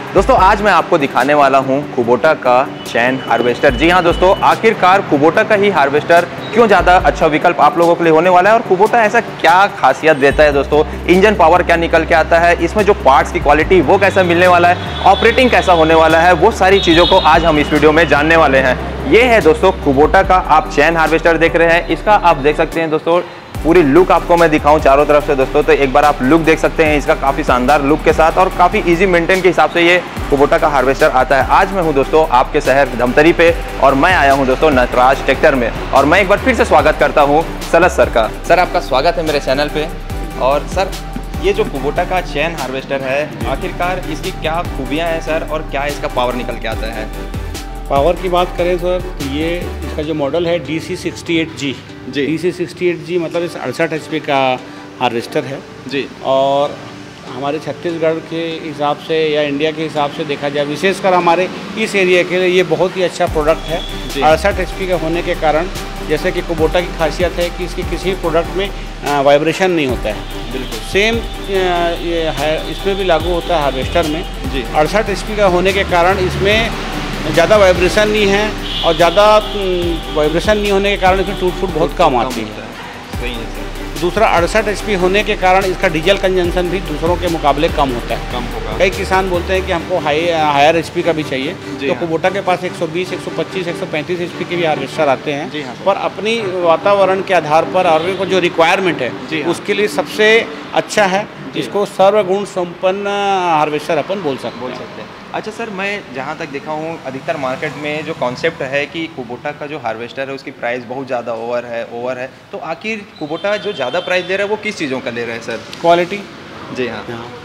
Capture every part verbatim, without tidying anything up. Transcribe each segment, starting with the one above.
दोस्तों आज मैं आपको दिखाने वाला हूं कुबोटा का चैन हार्वेस्टर। जी हां दोस्तों, आखिरकार कुबोटा का ही हार्वेस्टर क्यों ज़्यादा अच्छा विकल्प आप लोगों के लिए होने वाला है और कुबोटा ऐसा क्या खासियत देता है दोस्तों, इंजन पावर क्या निकल के आता है, इसमें जो पार्ट्स की क्वालिटी वो कैसा मिलने वाला है, ऑपरेटिंग कैसा होने वाला है, वो सारी चीज़ों को आज हम इस वीडियो में जानने वाले हैं। ये है दोस्तों कुबोटा का आप चैन हार्वेस्टर देख रहे हैं। इसका आप देख सकते हैं दोस्तों, पूरी लुक आपको मैं दिखाऊं चारों तरफ से दोस्तों, तो एक बार आप लुक देख सकते हैं इसका काफ़ी शानदार लुक के साथ और काफ़ी इजी मेंटेन के हिसाब से ये कुबोटा का हार्वेस्टर आता है। आज मैं हूं दोस्तों आपके शहर धमतरी पे और मैं आया हूं दोस्तों नटराज ट्रैक्टर में और मैं एक बार फिर से स्वागत करता हूं सलत सर का। सर आपका स्वागत है मेरे चैनल पे। और सर ये जो कुबोटा का चैन हार्वेस्टर है, आखिरकार इसकी क्या खूबियाँ हैं सर और क्या इसका पावर निकल के आता है? पावर की बात करें सर तो ये इसका जो मॉडल है D C sixty eight G G D C sixty eight G मतलब इस अड़सठ एच पी का हार्वेस्टर है जी। और हमारे छत्तीसगढ़ के हिसाब से या इंडिया के हिसाब से देखा जाए, विशेषकर हमारे इस एरिया के लिए ये बहुत ही अच्छा प्रोडक्ट है। अड़सठ एच पी का होने के कारण, जैसे कि कुबोटा की खासियत है कि इसके किसी प्रोडक्ट में वाइब्रेशन नहीं होता है। बिल्कुल सेम ये है इसमें भी लागू होता है हार्वेस्टर में जी। अड़सठ एच पी का होने के कारण इसमें ज़्यादा वाइब्रेशन नहीं है और ज़्यादा वाइब्रेशन नहीं होने के कारण इसमें टूट फूट बहुत कम आती है। सही है सर। दूसरा अड़सठ एच पी होने के कारण इसका डीजल कंजम्पशन भी दूसरों के मुकाबले कम होता है। कम होगा। कई किसान बोलते हैं कि हमको हाई हायर एच पी का भी चाहिए, तो हाँ। कुबोटा के पास एक सौ बीस, एक सौ पच्चीस, एक सौ पैंतीस एच पी के भी हार्वेस्टर आते हैं जी हाँ। पर अपनी वातावरण के आधार पर और को जो रिक्वायरमेंट है हाँ। उसके लिए सबसे अच्छा है। इसको सर्वगुण संपन्न हार्वेस्टर अपन बोल सकते बोल सकते हैं। अच्छा सर, मैं जहाँ तक देखा हूँ अधिकतर मार्केट में जो कॉन्सेप्ट है कि कुबोटा का जो हार्वेस्टर है उसकी प्राइस बहुत ज़्यादा ओवर है ओवर है तो आखिर कुबोटा जो ज़्यादा प्राइस ले रहा है वो किस चीज़ों का ले रहा है सर? क्वालिटी। जी हाँ।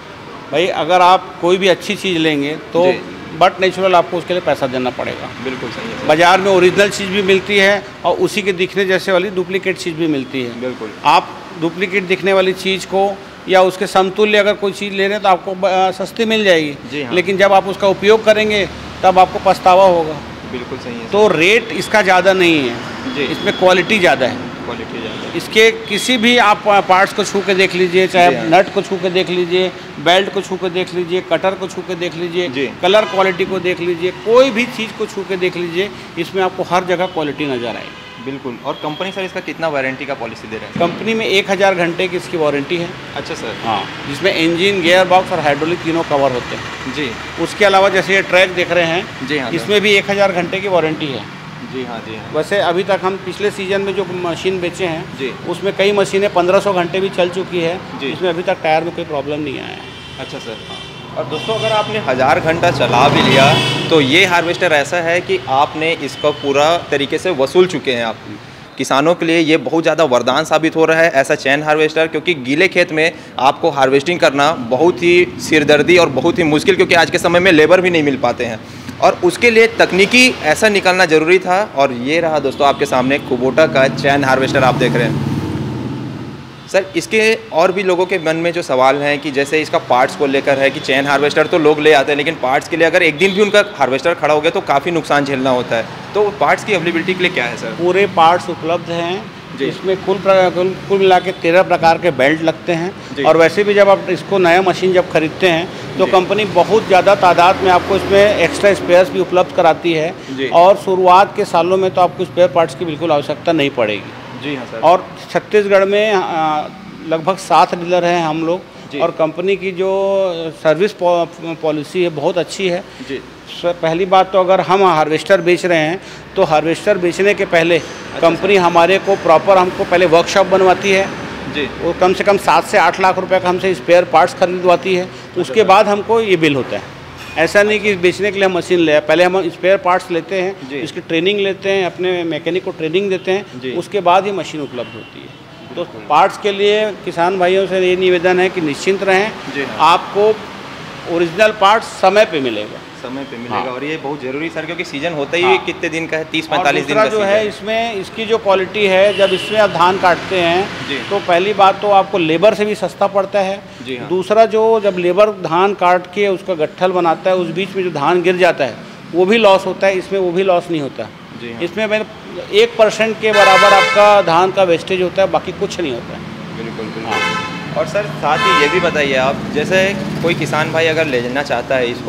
भाई अगर आप कोई भी अच्छी चीज़ लेंगे तो बट नेचुरल आपको उसके लिए पैसा देना पड़ेगा। बिल्कुल सही है। बाज़ार में ओरिजिनल चीज़ भी मिलती है और उसी के दिखने जैसे वाली डुप्लीकेट चीज़ भी मिलती है। बिल्कुल। आप डुप्लीकेट दिखने वाली चीज़ को या उसके समतुल्य अगर कोई चीज़ ले रहे हैं तो आपको सस्ती मिल जाएगी जी हाँ। लेकिन जब आप उसका उपयोग करेंगे तब आपको पछतावा होगा। बिल्कुल सही है। तो रेट इसका ज़्यादा नहीं है जी। इसमें क्वालिटी ज़्यादा है। क्वालिटी ज़्यादा है। इसके किसी भी आप पार्ट्स को छू के देख लीजिए, चाहे हाँ। नट को छू के देख लीजिए, बेल्ट को छू के देख लीजिए, कटर को छू के देख लीजिए, कलर क्वालिटी को देख लीजिए, कोई भी चीज़ को छू के देख लीजिए, इसमें आपको हर जगह क्वालिटी नज़र आएगी। बिल्कुल। और कंपनी सर इसका कितना वारंटी का पॉलिसी दे रहे हैं? कंपनी में एक हज़ार घंटे की इसकी वारंटी है। अच्छा सर। हाँ, जिसमें इंजन, गियर बॉक्स और हाइड्रोलिक तीनों कवर होते हैं जी। उसके अलावा जैसे ये ट्रैक देख रहे हैं जी हाँ, इसमें भी एक हज़ार घंटे की वारंटी है जी हाँ जी हाँ। वैसे अभी तक हम पिछले सीजन में जो मशीन बेचे हैं जी, उसमें कई मशीनें पंद्रह सौ घंटे भी चल चुकी है जी। इसमें अभी तक टायर में कोई प्रॉब्लम नहीं आया है। अच्छा सर। और दोस्तों अगर आपने हज़ार घंटा चला भी लिया तो ये हार्वेस्टर ऐसा है कि आपने इसका पूरा तरीके से वसूल चुके हैं। आप किसानों के लिए ये बहुत ज़्यादा वरदान साबित हो रहा है ऐसा चैन हार्वेस्टर, क्योंकि गीले खेत में आपको हार्वेस्टिंग करना बहुत ही सिरदर्दी और बहुत ही मुश्किल, क्योंकि आज के समय में लेबर भी नहीं मिल पाते हैं और उसके लिए तकनीकी ऐसा निकालना ज़रूरी था। और ये रहा दोस्तों आपके सामने कुबोटा का चैन हार्वेस्टर आप देख रहे हैं। सर इसके और भी लोगों के मन में जो सवाल हैं कि जैसे इसका पार्ट्स को लेकर है कि चैन हार्वेस्टर तो लोग ले आते हैं लेकिन पार्ट्स के लिए अगर एक दिन भी उनका हार्वेस्टर खड़ा हो गया तो काफ़ी नुकसान झेलना होता है, तो पार्ट्स की अवेलेबिलिटी के लिए क्या है सर? पूरे पार्ट्स उपलब्ध हैं। इसमें कुल कुल कुल मिला के तेरह प्रकार के बेल्ट लगते हैं और वैसे भी जब आप इसको नया मशीन जब खरीदते हैं तो कंपनी बहुत ज़्यादा तादाद में आपको इसमें एक्स्ट्रा स्पेयर्स भी उपलब्ध कराती है और शुरुआत के सालों में तो आपको स्पेयर पार्ट्स की बिल्कुल आवश्यकता नहीं पड़ेगी जी हाँ सर। और छत्तीसगढ़ में लगभग सात डीलर हैं हम लोग और कंपनी की जो सर्विस पॉलिसी है बहुत अच्छी है जी। पहली बात तो अगर हम हार्वेस्टर बेच रहे हैं तो हार्वेस्टर बेचने के पहले अच्छा कंपनी हमारे को प्रॉपर हमको पहले वर्कशॉप बनवाती है जी। वो कम से कम सात से आठ लाख रुपए का हमसे स्पेयर पार्ट्स खरीदवाती है। अच्छा उसके बाद हमको ये बिल होता है। ऐसा नहीं कि बेचने के लिए हम मशीन ले, पहले हम स्पेयर पार्ट्स लेते हैं, इसकी ट्रेनिंग लेते हैं, अपने मैकेनिक को ट्रेनिंग देते हैं, उसके बाद ही मशीन उपलब्ध होती है। तो पार्ट्स के लिए किसान भाइयों से ये निवेदन है कि निश्चिंत रहें, आपको ओरिजिनल पार्ट्स समय पे मिलेगा समय पे मिलेगा हाँ। और ये बहुत ज़रूरी सर, क्योंकि सीजन होता ही हाँ। कितने दिन का है, तीस पैंतालीस दिन का जो है इसमें इसकी जो क्वालिटी है, जब इसमें आप धान काटते हैं तो पहली बात तो आपको लेबर से भी सस्ता पड़ता है जी हाँ। दूसरा जो जब लेबर धान काट के उसका गट्ठल बनाता है, उस बीच में जो धान गिर जाता है वो भी लॉस होता है, इसमें वो भी लॉस नहीं होता जी हाँ। इसमें मैंने एक परसेंट के बराबर आपका धान का वेस्टेज होता है, बाकी कुछ नहीं होता है। बिल्कुल बिल्कुल हाँ। और सर साथ ही ये भी बताइए आप, जैसे कोई किसान भाई अगर लेना चाहता है इसको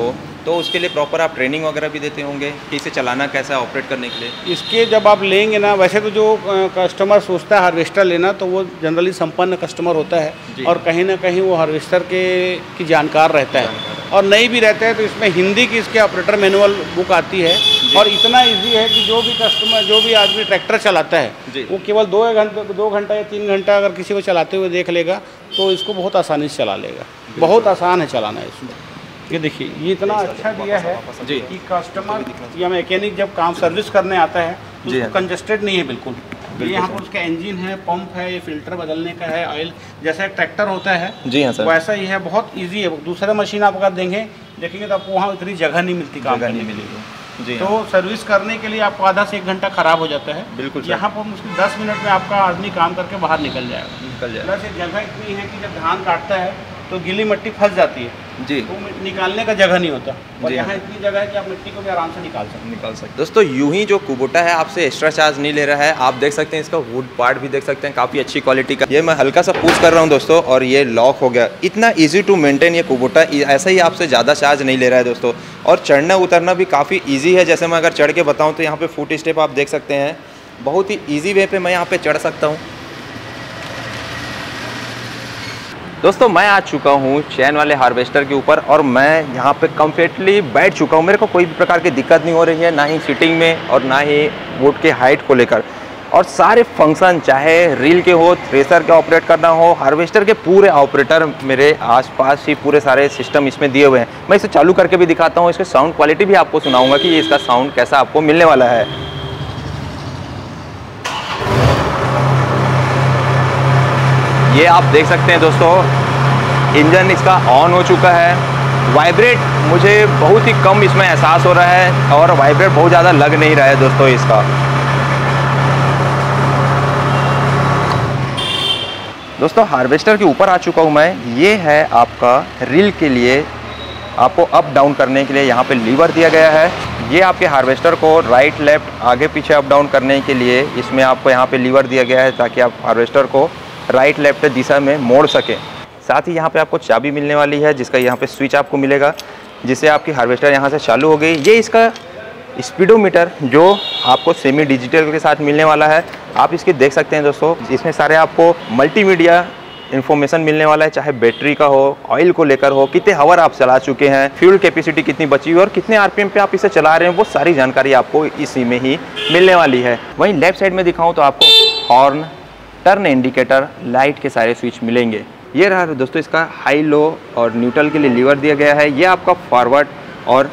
तो उसके लिए प्रॉपर आप ट्रेनिंग वगैरह भी देते होंगे कि इसे चलाना कैसा है, ऑपरेट करने के लिए? इसके जब आप लेंगे ना, वैसे तो जो कस्टमर सोचता है हार्वेस्टर लेना, तो वो जनरली संपन्न कस्टमर होता है और कहीं ना कहीं वो हार्वेस्टर के की जानकार रहता है, और नहीं भी रहता है तो इसमें हिंदी की इसके ऑपरेटर मैनुअल बुक आती है। और इतना इजी है कि जो भी कस्टमर, जो भी आदमी ट्रैक्टर चलाता है वो केवल दो घंटे दो घंटा या तीन घंटा अगर किसी को चलाते हुए देख लेगा तो इसको बहुत आसानी से चला लेगा। बहुत आसान है चलाना इसमें। ये देखिए, ये इतना अच्छा दिया है कि कस्टमर या मैकेनिक जब काम सर्विस करने आता है तो उसको कंजस्टेड नहीं है बिल्कुल। ये यहाँ पर उसका इंजन है, पंप है, ये फिल्टर बदलने का है, ऑयल जैसा एक ट्रैक्टर होता है जी हाँ सर, वैसा ही है। बहुत इजी है। दूसरा मशीन आप अगर देंगे देखेंगे तो आपको वहाँ उतनी जगह नहीं मिलती, काम करने नहीं मिलेगी जी। तो हाँ। सर्विस करने के लिए आपको आधा से एक घंटा खराब हो जाता है। बिल्कुल। यहाँ पर मुश्किल दस मिनट में आपका आदमी काम करके बाहर निकल जाएगा निकल जाएगा प्लस जगह इतनी है कि जब धान काटता है तो गीली मिट्टी फंस जाती है जी, वो निकालने का जगह नहीं होता, और यहाँ इतनी जगह है कि आप मिट्टी को भी आराम से निकाल सकते निकाल सकते दोस्तों यूं ही जो कुबोटा है आपसे एक्स्ट्रा चार्ज नहीं ले रहा है। आप देख सकते हैं इसका वुड पार्ट भी देख सकते हैं, काफ़ी अच्छी क्वालिटी का। ये मैं हल्का सा पुश कर रहा हूँ दोस्तों और ये लॉक हो गया। इतना ईजी टू मेंटेन ये कुबोटा, ऐसा ही आपसे ज़्यादा चार्ज नहीं ले रहा है दोस्तों। और चढ़ना उतरना भी काफ़ी ईजी है। जैसे मैं अगर चढ़ के बताऊँ तो यहाँ पर फुट स्टेप आप देख सकते हैं, बहुत ही ईजी वे पे मैं यहाँ पर चढ़ सकता हूँ। दोस्तों मैं आ चुका हूँ चैन वाले हार्वेस्टर के ऊपर और मैं यहाँ पे कम्फर्टेबली बैठ चुका हूँ। मेरे को कोई भी प्रकार की दिक्कत नहीं हो रही है, ना ही सीटिंग में और ना ही वुड के हाइट को लेकर। और सारे फंक्शन चाहे रील के हो, थ्रेसर के ऑपरेट करना हो, हार्वेस्टर के पूरे ऑपरेटर मेरे आसपास ही पूरे सारे सिस्टम इसमें दिए हुए हैं। मैं इसे चालू करके भी दिखाता हूँ, इसके साउंड क्वालिटी भी आपको सुनाऊँगा कि इसका साउंड कैसा आपको मिलने वाला है। ये आप देख सकते हैं दोस्तों, इंजन इसका ऑन हो चुका है। वाइब्रेट मुझे बहुत ही कम इसमें एहसास हो रहा है और वाइब्रेट बहुत ज़्यादा लग नहीं रहा है दोस्तों इसका। दोस्तों हार्वेस्टर के ऊपर आ चुका हूँ मैं। ये है आपका रील के लिए, आपको अप डाउन करने के लिए यहाँ पे लीवर दिया गया है। ये आपके हार्वेस्टर को राइट लेफ्ट आगे पीछे अप डाउन करने के लिए इसमें आपको यहाँ पे लीवर दिया गया है ताकि आप हार्वेस्टर को राइट लेफ्ट दिशा में मोड़ सकें। साथ ही यहाँ पे आपको चाबी मिलने वाली है जिसका यहाँ पे स्विच आपको मिलेगा, जिससे आपकी हार्वेस्टर यहाँ से चालू हो गई। ये इसका स्पीडोमीटर जो आपको सेमी डिजिटल के साथ मिलने वाला है, आप इसके देख सकते हैं दोस्तों। इसमें सारे आपको मल्टीमीडिया इन्फॉर्मेशन मिलने वाला है, चाहे बैटरी का हो, ऑयल को लेकर हो, कितने हावर आप चला चुके हैं, फ्यूल कैपेसिटी कितनी बची हुई और कितने आरपीएम पे आप इसे चला रहे हैं, वो सारी जानकारी आपको इसी में ही मिलने वाली है। वहीं लेफ्ट साइड में दिखाऊँ तो आपको हॉर्न, टर्न इंडिकेटर, लाइट के सारे स्विच मिलेंगे। ये रहा दोस्तों इसका हाई लो और न्यूट्रल के लिए लीवर दिया गया है। ये आपका फॉरवर्ड और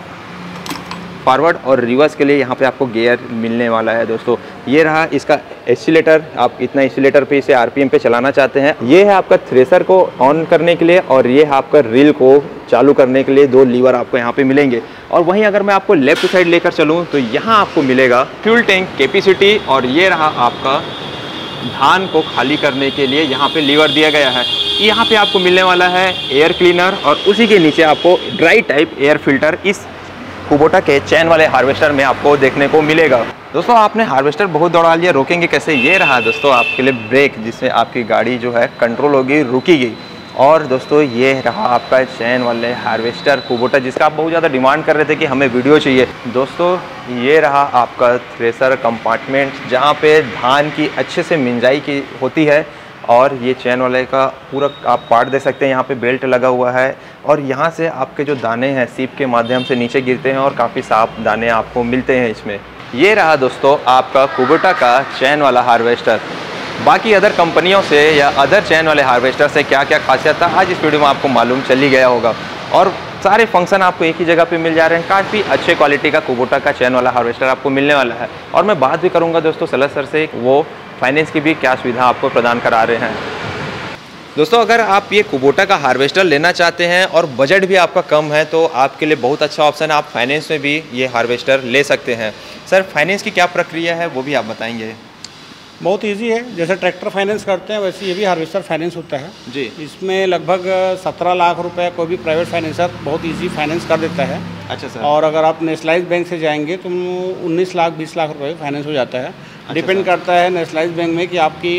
फॉरवर्ड और रिवर्स के लिए यहाँ पे आपको गियर मिलने वाला है दोस्तों। ये रहा इसका एक्सीलेटर, आप इतना एक्सीलेटर पे इसे आरपीएम पे चलाना चाहते हैं। ये है आपका थ्रेसर को ऑन करने के लिए और ये है आपका रील को चालू करने के लिए दो लीवर आपको यहाँ पे मिलेंगे। और वहीं अगर मैं आपको लेफ्ट साइड लेकर चलूँ तो यहाँ आपको मिलेगा फ्यूल टैंक कैपेसिटी और ये रहा आपका धान को खाली करने के लिए यहाँ पे लीवर दिया गया है। यहाँ पे आपको मिलने वाला है एयर क्लीनर और उसी के नीचे आपको ड्राई टाइप एयर फिल्टर इस कुबोटा के चैन वाले हार्वेस्टर में आपको देखने को मिलेगा। दोस्तों आपने हार्वेस्टर बहुत दौड़ा लिया, रोकेंगे कैसे? ये रहा दोस्तों आपके लिए ब्रेक, जिससे आपकी गाड़ी जो है कंट्रोल होगी, रुकेगी। और दोस्तों ये रहा आपका चैन वाले हार्वेस्टर कुबोटा, जिसका आप बहुत ज़्यादा डिमांड कर रहे थे कि हमें वीडियो चाहिए। दोस्तों ये रहा आपका थ्रेसर कंपार्टमेंट, जहाँ पे धान की अच्छे से मिंजाई की होती है। और ये चैन वाले का पूरा आप पार्ट दे सकते हैं, यहाँ पे बेल्ट लगा हुआ है और यहाँ से आपके जो दाने हैं सीप के माध्यम से नीचे गिरते हैं और काफ़ी साफ दाने आपको मिलते हैं इसमें। ये रहा दोस्तों आपका कुबोटा का चैन वाला हार्वेस्टर। बाकी अदर कंपनियों से या अदर चैन वाले हार्वेस्टर से क्या क्या खासियत था आज इस वीडियो में आपको मालूम चल ही गया होगा। और सारे फंक्शन आपको एक ही जगह पे मिल जा रहे हैं। काफ़ी अच्छे क्वालिटी का कुबोटा का चैन वाला हार्वेस्टर आपको मिलने वाला है। और मैं बात भी करूँगा दोस्तों सलत सर से, वो फाइनेंस की भी क्या सुविधा आपको प्रदान करा रहे हैं। दोस्तों अगर आप ये कुबोटा का हार्वेस्टर लेना चाहते हैं और बजट भी आपका कम है तो आपके लिए बहुत अच्छा ऑप्शन है, आप फाइनेंस में भी ये हार्वेस्टर ले सकते हैं। सर फाइनेंस की क्या प्रक्रिया है वो भी आप बताएंगे? बहुत इजी है, जैसे ट्रैक्टर फाइनेंस करते हैं वैसे ये भी हार्वेस्टर फाइनेंस होता है जी। इसमें लगभग सत्रह लाख रुपए कोई भी प्राइवेट फाइनेंसर बहुत इजी फाइनेंस कर देता है। अच्छा सर। और अगर आप नेशनलाइज बैंक से जाएंगे तो उन्नीस लाख बीस लाख रुपए फाइनेंस हो जाता है। अच्छा, डिपेंड करता है नेशनलाइज बैंक में कि आपकी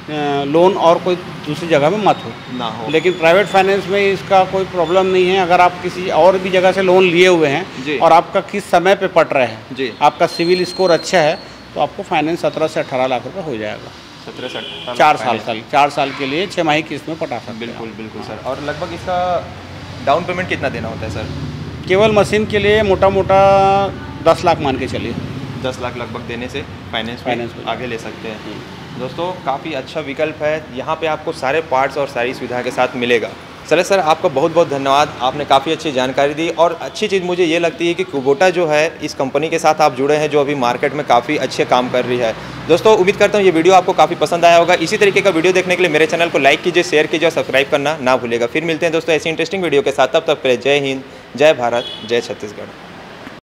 लोन और कोई दूसरी जगह में मत हो ना हो। लेकिन प्राइवेट फाइनेंस में इसका कोई प्रॉब्लम नहीं है। अगर आप किसी और भी जगह से लोन लिए हुए हैं और आपका किस समय पे पट रहे हैं जी, आपका सिविल स्कोर अच्छा है, तो आपको फाइनेंस सत्रह से अठारह लाख रुपये हो जाएगा। सत्रह से अठारह चार साल साल चार साल के लिए छः माही किस्त में पटा सकते हैं। बिल्कुल बिल्कुल सर। और लगभग इसका डाउन पेमेंट कितना देना होता है सर? केवल मशीन के लिए मोटा मोटा दस लाख मान के चलिए। दस लाख लगभग देने से फाइनेंस फाइनेंस में आगे ले सकते हैं। दोस्तों काफ़ी अच्छा विकल्प है, यहाँ पे आपको सारे पार्ट्स और सारी सुविधा के साथ मिलेगा। चले सर, आपका बहुत बहुत धन्यवाद, आपने काफ़ी अच्छी जानकारी दी। और अच्छी चीज़ मुझे ये लगती है कि कुबोटा जो है इस कंपनी के साथ आप जुड़े हैं जो अभी मार्केट में काफ़ी अच्छे काम कर रही है। दोस्तों उम्मीद करता हूँ ये वीडियो आपको काफ़ी पसंद आया होगा। इसी तरीके का वीडियो देखने के लिए मेरे चैनल को लाइक कीजिए, शेयर कीजिए और सब्सक्राइब करना ना भूलिएगा। फिर मिलते हैं दोस्तों ऐसी इंटरेस्टिंग वीडियो के साथ। तब तक पहले जय हिंद, जय भारत, जय छत्तीसगढ़।